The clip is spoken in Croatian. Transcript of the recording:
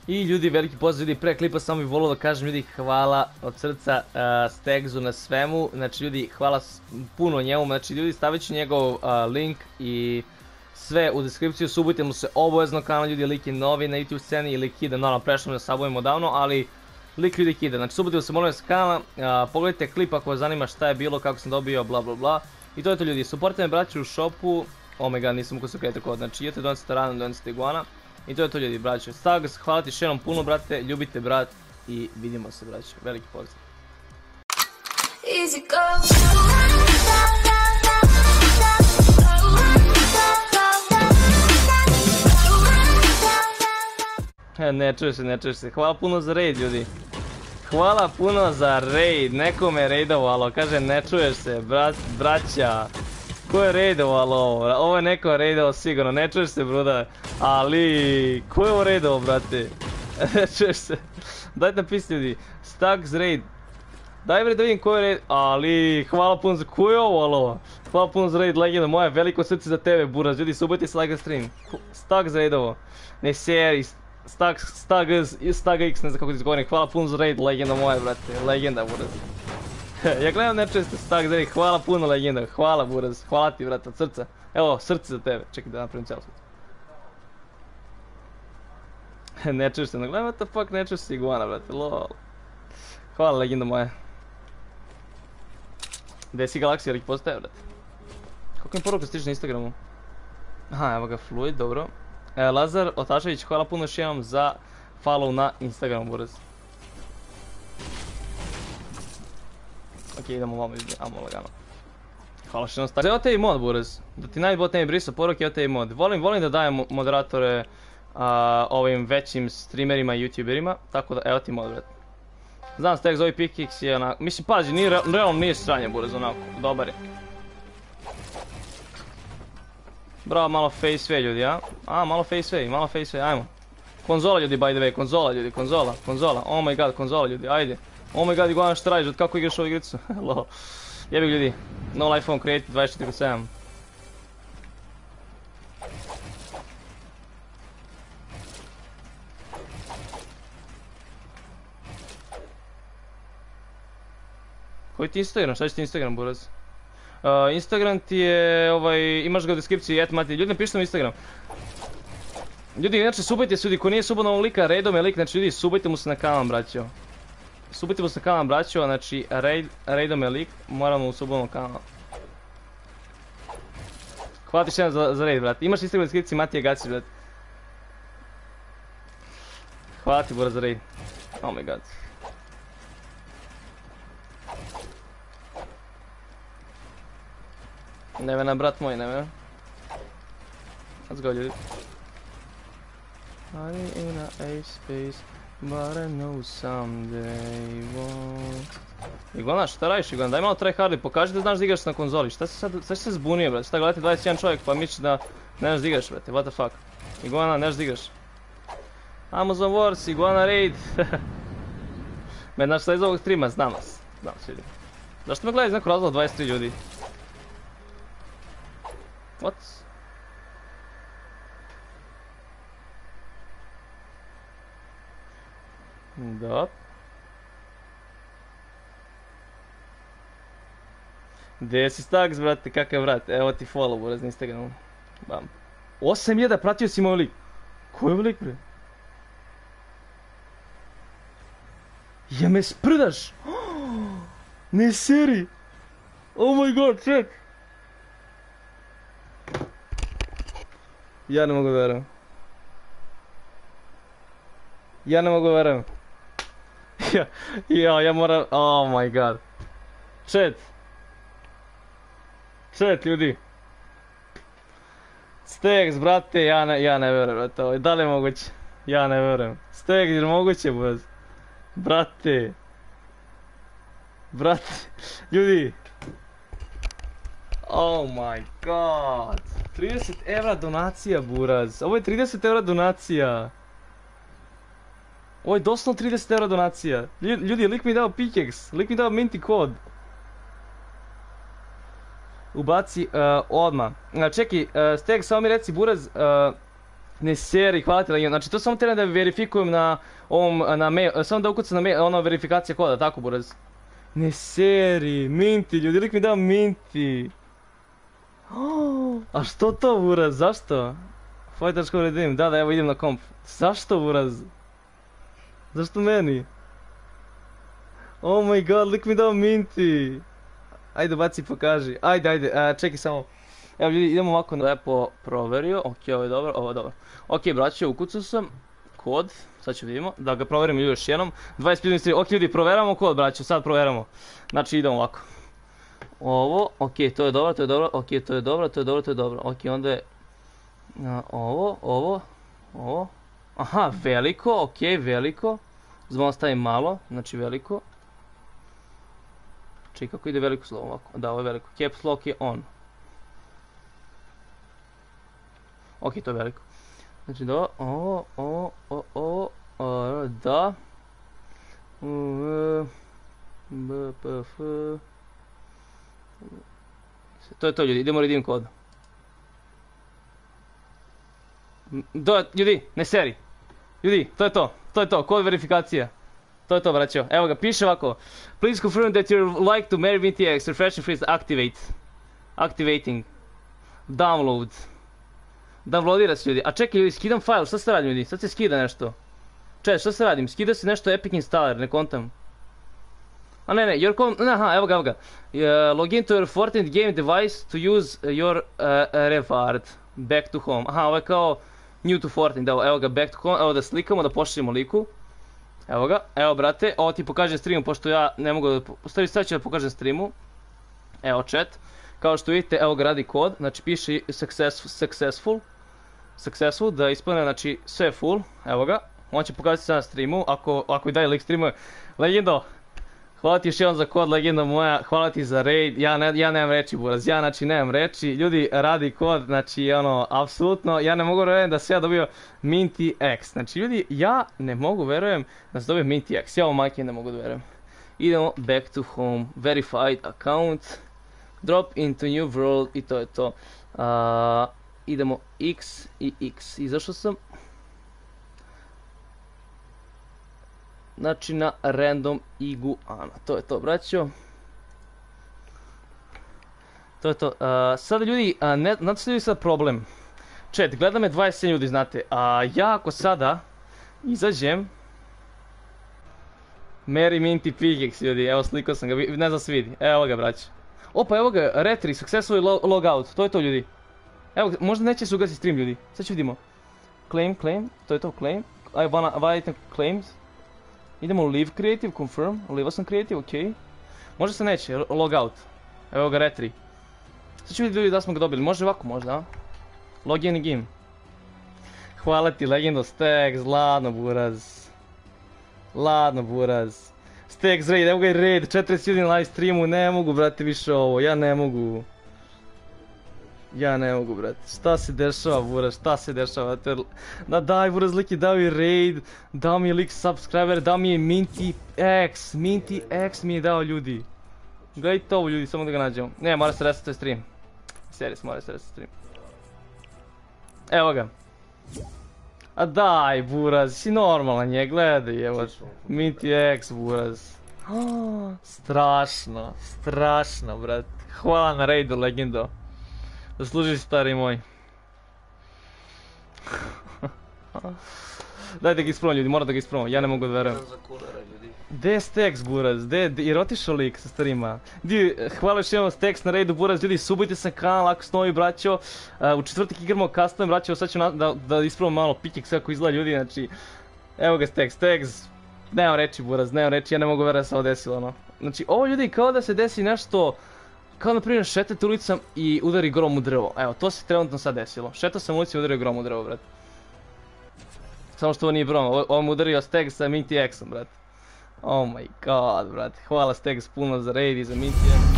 I ljudi, veliki pozdrav, ljudi, pre klipa samo bih volio da kažem, ljudi, hvala od srca Stegzu na svemu, znači ljudi, hvala puno njemu, znači ljudi, stavit ću njegov link i sve u deskripciju, subujte mu se obavezno kanal, ljudi, lik je novi na YouTube sceni i lik ide, naravno prešao me sabujemo davno, ali lik ljudi ide, znači subujte mu se molim vas kanala, pogledajte klip ako vas zanima šta je bilo, kako sam dobio, bla bla bla, i to je to ljudi, supportite me braću u shopu, oh my god, nisam ukusio kreator kod, znači idete donesite ranu, donesite iguana. I to je to ljudi, braćo. Stags, hvala ti še jednom puno, brate, ljubite brat i vidimo se, braćo. Veliki pozdrav. Ne čuješ se. Hvala puno za raid, ljudi. Hvala puno za raid. Neko me raidovalo, kaže ne čuješ se, braća. Ko je raidovalo ovo? Ovo je neko raidovalo sigurno, ne čuješ se bruda. Ali, ko je ovo raidovalo brate? Ne čuješ se. Dajte napisati ljudi. Stags raid. Daj bre da vidim ko je raid. Ali, hvala puno za ko je ovo? Hvala puno za raid legenda moja. Veliko srce za tebe buraz. Ljudi subajte se like stream. Stags raidovo. Ne seri. Stag X, ne znam kako ti izgovorim. Hvala puno za raid legenda moja brate. Legenda buraz. Ja gledam nečesto Stags raid. Hvala puno legenda. Hvala buraz. Hvala ti brate od srca. Evo srce za tebe. Čekaj da napravim cijelo srce. Ne čuješ se, no gledaj what the fuck, ne čuješ se iguana brate, lol. Hvala legenda moja. Gdje si Galaxija, lik postaje brate. Koliko mi poruka stiže na Instagramu? Aha, evo ga Fluid, dobro. Lazar Otašević, hvala puno još jednom za follow na Instagramu buraz. Ok, idemo vamo izbije, amo lagano. Hvala što jednom stak. Evo te i mod buraz, da ti najbot ne bi brisao poruke, evo te i mod. Volim da dajem moderatore ovim većim streamerima i youtuberima, tako da evo ti mod brate. Znam Stags ovi pickaxe je onako, mislim pazi, realno nije sranje buraz onako, dobar je. Bravo, malo face ljudi, a? Malo face, ajmo. Konzola ljudi by the way, konzola, oh my god, konzola ljudi, ajde. Oh my god, iguana šta radiš, od kako igraš ovu igricu? Lol. Jebik ljudi, no life phone created 24/7. Koji ti Instagram? Šta će ti Instagram, buraz? Instagram ti je, imaš ga u deskripciji, @mati. Ljudi, napišite mi Instagram. Ljudi, inače, subajte se, ljudi, ko nije subao na ovog lika, raidom je lik, znači, ljudi, subajte mu se na kanal, braćo. Subajte mu se na kanal, braćo, znači, raidom je lik, moramo u subao na kanal. Hvala ti še jednom za raid, brate. Imaš Instagram u deskripciji, Matija Gacić, brate. Hvala ti, buraz, za raid. Oh my god. Nevena, brat moj, nevena. Let's go, ljudi. I in a ape space, but I know someday won't. Iguana, šta radiš Iguana? Daj malo tryhardi, pokaži da znaš da igraš na konzoli. Šta si se zbunio, brate? Šta gledate 21 čovjek pa misliš da ne znaš da igraš, brate? What the fuck? Iguana, ne znaš da igraš. Amazon Wars, Iguana Raid. Me znaš šta iz ovog streama? Znam vas. Znam vas, ljudi. Zašto me gledaj iz nekog razloga 23 ljudi? What? Da. Gdje si Stags, brate, kakav vrat? Evo ti follow, buraz, na Instagramu. Bam. 8.000, pratio si moj lik. Ko je lik, bre? Ja me sprdaš! Ne seri! Oh my god, ček! Ja ne mogu da verujem. Ja moram, oh my god. Chat ljudi. Stags, brate, ja ne verujem, brate, da li je moguće? Ja ne verujem. Stags, je moguće, buz? Brate, ljudi. Oh my god. 30 € donacija, buraz. Ovo je 30 € donacija. Ovo je doslovno 30 € donacija. Ljudi, lik mi dao pickaxe, lik mi dao minti kod. Ubaci odmah. Čekaj, Steg, samo mi reci, buraz, Ne seri, hvala ti Legendo. Znači to samo treba da verifikujem na ovom, na mail, samo da ukucam na mail, ono verifikacija koda, tako buraz. Ne seri, minti, ljudi, lik mi dao minti. A što to buraz, zašto? Fighter.com redeem, da evo idem na komp. Zašto buraz? Zašto meni? Oh my god, lik mi dao minti. Ajde baci pokaži, ajde, čekaj samo. Evo ljudi, idemo ovako, lepo proverio, ok, ovo je dobro, Ok, braće, ukucao sam kod, sad ću vidimo, da ga proverimo još jednom. 25 ok ljudi, proveramo kod, braće, sad proveramo. Znači idemo ovako. Ovo, ok, to je dobro, ok, to je dobro, ok, onda je ovo, aha, veliko, ok, veliko. Zbog stavim malo, znači veliko. Čekaj, kako ide veliko slovo ovako, da, ovo je veliko, caps lock je on. Ok, to je veliko. Znači da, da. BPF. To je to ljudi, idemo redeem kod. Ljudi, ne seri. Ljudi, to je to, kod verifikacija. To je to, braćo. Evo ga, piše ovako. Please confirm that you like to marry VTX, refresh and freeze, activate. Activating. Download. Downloadira se ljudi. A čekaj ljudi, skidam file, šta se radim ljudi? Sad se skida nešto. Čekaj, šta se radim? Skida se nešto Epic Installer, ne kontam. A ne, aha, evo ga. Login to your Fortnite game device to use your reward. Back to home. Aha, ovo je kao new to Fortnite, evo ga, back to home. Evo da slikamo, da pošaljemo liku. Evo ga, evo brate, ovo ti pokažem streamu, pošto ja ne mogu da... Sad ću da pokažem streamu. Evo chat. Kao što vidite, evo ga radi kod, znači piše successful, da ispane, znači sve full, evo ga. On će pokazati se na streamu, ako i daje lik streamuje. Legendo, hvala ti još jedan za kod, Legendo moja, hvala ti za raid, ja nemam reći buraz, ja znači nemam reći, ljudi radi kod, znači ono, apsolutno, ja ne mogu verujem da se ja dobio Minty X, znači ljudi, ja ne mogu verujem da se dobio Minty X, ja ovo majke ne mogu da verujem. Idemo back to home, verified account, drop into new world i to je to. Idemo X i X, izašao sam. Znači na random iguana, to je to braćo. To je to, sada ljudi, znate što je sad problem? Chat, gleda me 27 ljudi znate, a ja ako sada izađem Mary Minty Pickaxe ljudi, evo slikao sam ga, ne znam se vidi, evo ga braćo. Opa, evo ga, retri, successfully logout, to je to ljudi. Evo, možda neće se ugasiti stream ljudi, sad ću vidimo. Claim, to je to, claim. I wanna validate claims. Idemo leave creative, confirm, leave sam creative, ok. Možda se neće, logout. Evo ga retri. Sad ću vidjeti ljudi da smo ga dobili, može ovako možda, a? Login game. Hvala ti Legendo Stacks, ladno buraz. Stacks raid, evo ga i raid, 40 ljudi na live streamu, ne mogu brate više ovo, ja ne mogu brate, šta se dešava buraz, da daj buraz, lik je dao i raid, dao mi je lik subscriber, dao mi je Minty X mi je dao ljudi. Gledajte ovo ljudi, samo da ga nađemo, ne mora se resetuje stream, serijas mora se resetuje stream. Evo ga. A daj buraz, si normalan je, gledaj evo, Minty X buraz. Strašno brate, hvala na raidu Legendo. Zaslužiš stari moj. Dajte ga ispravljam ljudi, moram da ga ispravljam, ja ne mogu da verujem. Gdje je Stacks buraz, jer otišao lik sa starima. Hvala još jednom Stacks na raidu buraz, ljudi subujte se na kanal ako ste novi braćo. U četvrtak igramo custom braćo, sad ću da ispravljam malo Pickaxe kako izgleda ljudi, znači. Evo ga Stacks, nemam reći buraz, ja ne mogu verujem da se ovo desilo ono. Znači ovo ljudi kao da se desi nešto, kao na primjer šetate ulicom i udari grom u drvo, evo to se trenutno sad desilo. Šetao sam ulicom i udario grom u drvo brate. Samo što ovo nije brom, ovo mu udario Stacks sa Minty X-om brate. Oh my god brate, hvala Stacks puno za raid i za Minty X.